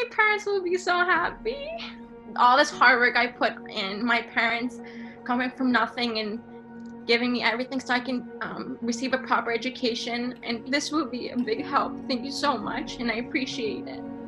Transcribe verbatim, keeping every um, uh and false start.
my parents will be so happy. All this hard work I put in, my parents coming from nothing and giving me everything so I can um, receive a proper education. And this will be a big help. Thank you so much, and I appreciate it.